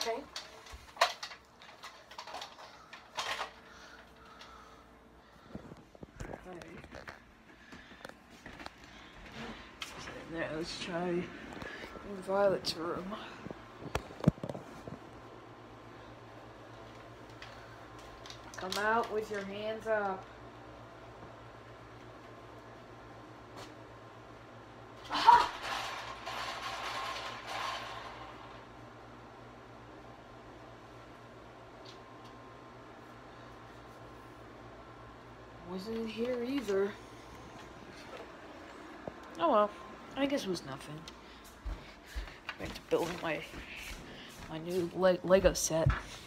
Okay. There, let's try Violet's room. Come out with your hands up. Wasn't here either. Oh well, I guess it was nothing. Back to building my new Lego set.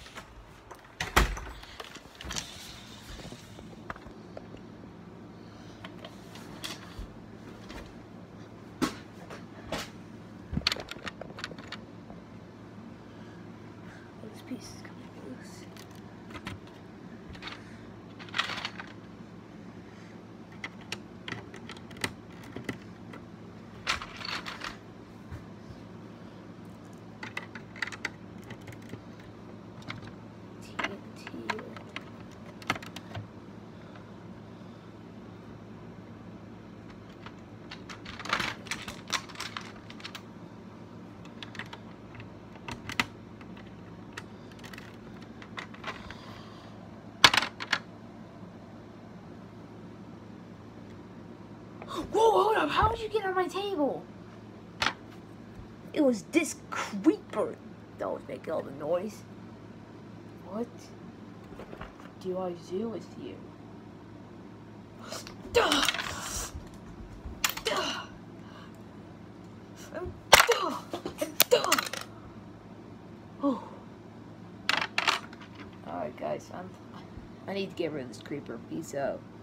These pieces coming loose. Whoa, hold up, how did you get on my table? It was this creeper that was making all the noise. What do I do with you? Alright guys, I need to get rid of this creeper. Peace out.